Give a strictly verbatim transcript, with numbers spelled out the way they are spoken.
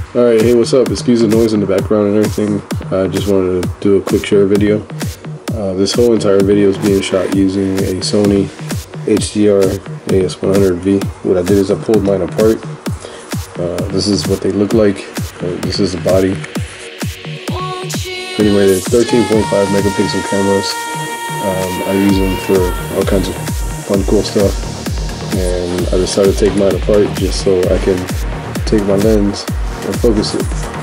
Alright, hey, what's up? Excuse the noise in the background and everything. I just wanted to do a quick share video. Uh, this whole entire video is being shot using a Sony H D R A S one hundred V. What I did is I pulled mine apart. Uh, this is what they look like. Uh, this is the body. Anyway, they're thirteen point five megapixel cameras. Um, I use them for all kinds of fun, cool stuff. And I decided to take mine apart just so I can take my lens and focus it.